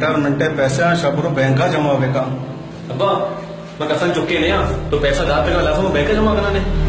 Retirement पैसे Shapur bank जमा बेका अब्बा मैं कसम चुके नहीं तो पैसा दाद पे लाफा बैंक जमा करना ने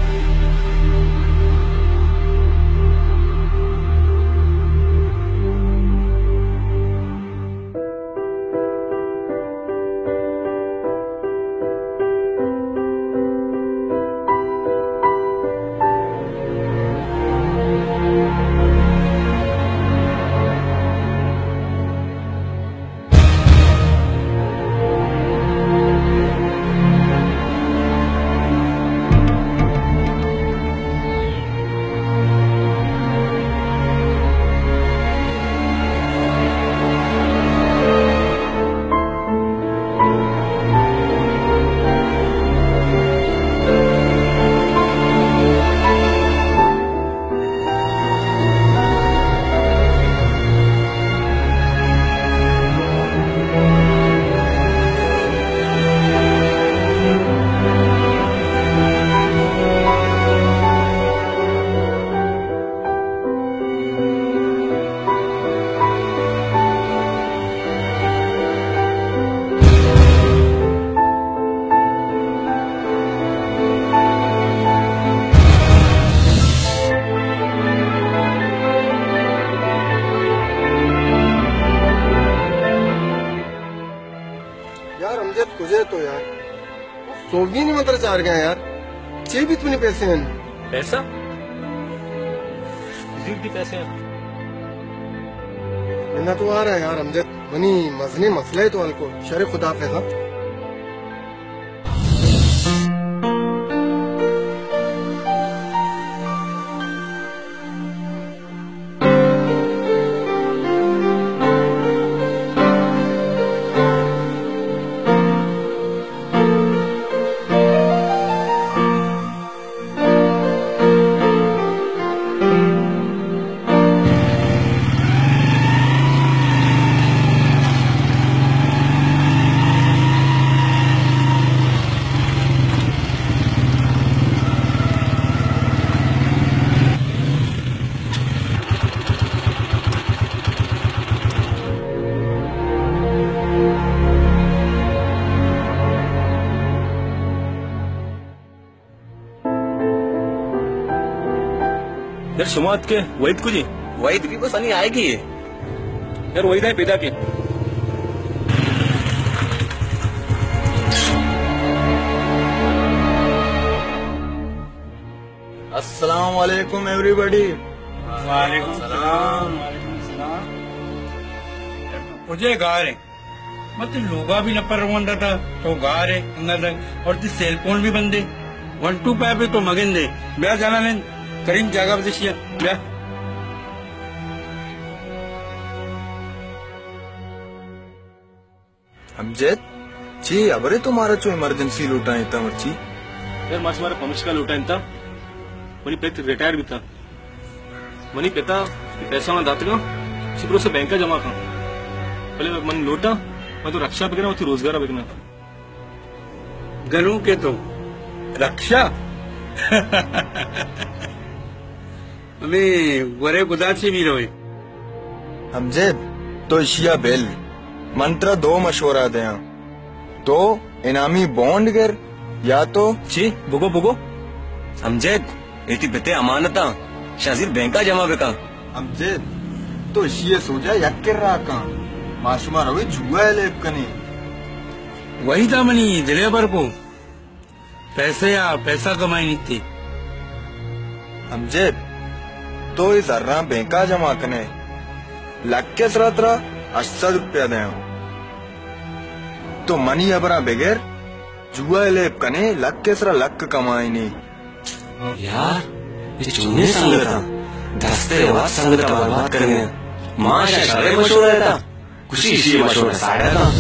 तुझे तो यार सोगी नहीं मंत्र चार गया यार चे भी तुमने पैसे हैं पैसा पैसे इतना तो आ रहा है यार अमजद मनी मजने मसला है तो अलको शर खुदा फैसा यार शुमात के वहीद को जी वहीद भी बस नहीं आएगी यार वहीद है पैदा के अस्सलाम वालेकुम एवरीबॉडी। वालेकुम सलाम। मुझे गार है मतलब लोगा भी न पर रहा था तो गार है अंदर और सेल फोन भी बंदे 125 पे तो मगन दे ब्याह जाना लें करीम जागा बदिशिया ब्याह अमजद जी अबरे तुम्हारा चो इमरजेंसी लूटा है इतना मर्ची यार मास हमारा पमिश का लूटा इतना मनी पेट रिटायर भी था मनी पिता पैसा ना दात का सिर्फ से बैंक का जमा था पहले मन लूटा मैं तो रक्षा बिकना वो रोजगार बिकना गनू के तो रक्षा हमें गोरे गुदा से भी रोए अमजद तो शिया बेल मंत्र दो मशवरा दे तो इनामी बॉन्ड कर या तो ची बुगो बुगो अमजद इतनी बेटे अमानता शाजिर बैंका जमा बेका अमजद तो शिये सोचा यक्कर रहा का माशुमा रवे जुआ है लेप कनी वही था मनी दिले पर को पैसे या पैसा कमाई नहीं थी अमजद तो इस अर्रा बैंका जमा कने लग के सरातरा 80 रुपया दे तो मनी अबरा बगैर जुआ लेप कने लग के सरा लक कमाई नहीं यार ये चुनने संगता दस्ते वाद संगता बर्बाद करने माशा शरे मशहूर रहता खुशी इसी मशहूर साड़ा था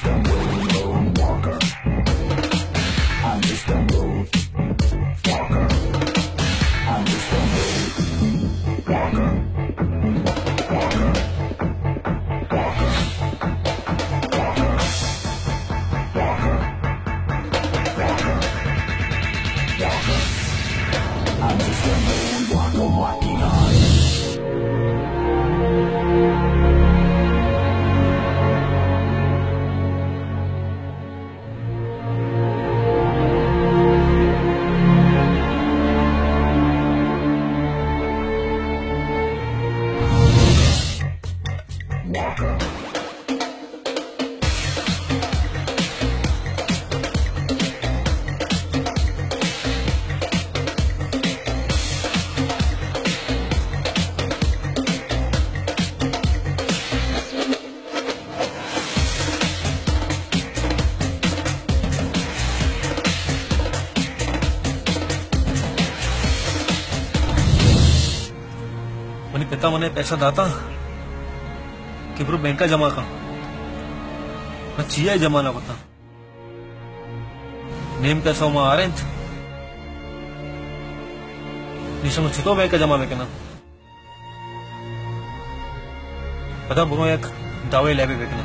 मनी पिता मने पैसा दाता कि ब्रो बैंक का जमा का मैं चिया जमा ना पता नेम पैसा वहां आ रहे निशा चितो बैंक का जमा में ना पता ब्रो एक दावे ले बेकना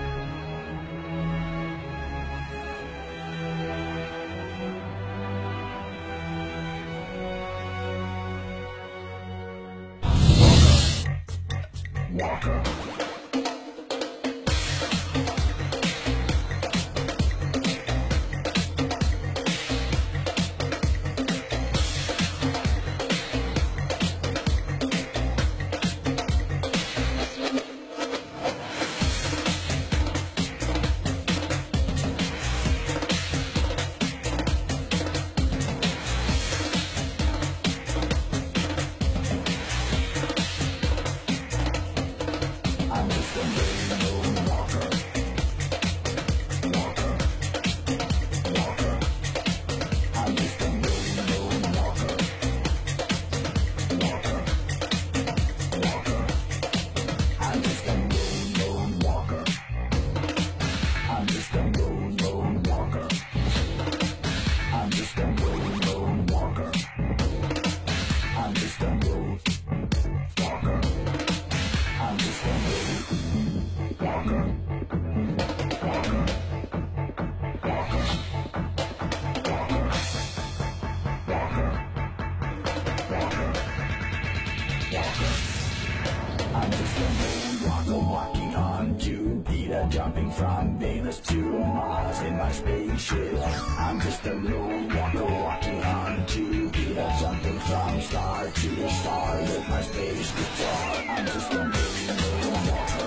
Jumping from Venus to Mars in my spaceship. I'm just a lone walker walking on Jupiter, jumping from star to star with my space guitar. I'm just a lone walker.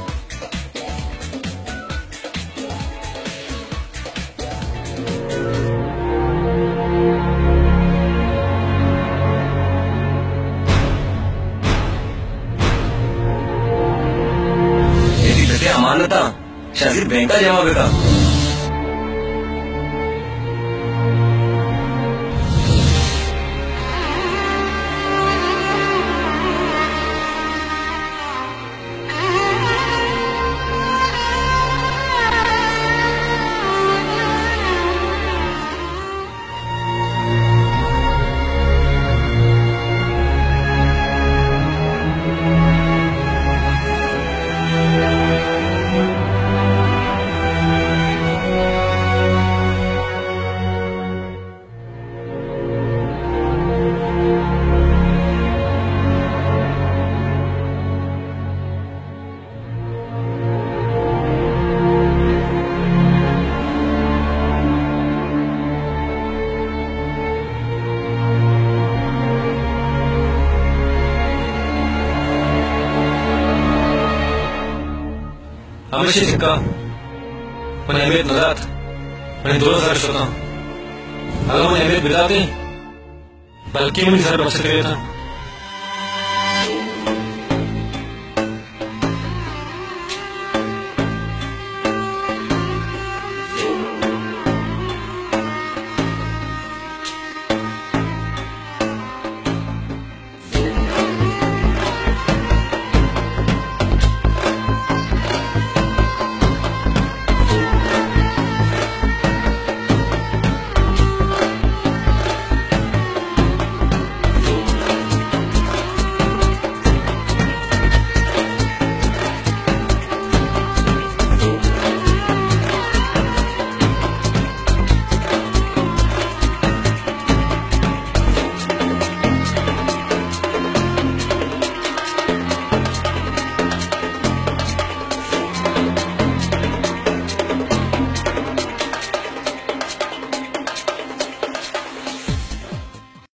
अमानता शासित bank का जमा बेटा हमेशा सिक्का मैंने अहमियत नजात मैंने 2000 अगर मैंने अहमियत बिताते बल्कि मैंने घर बच सकते था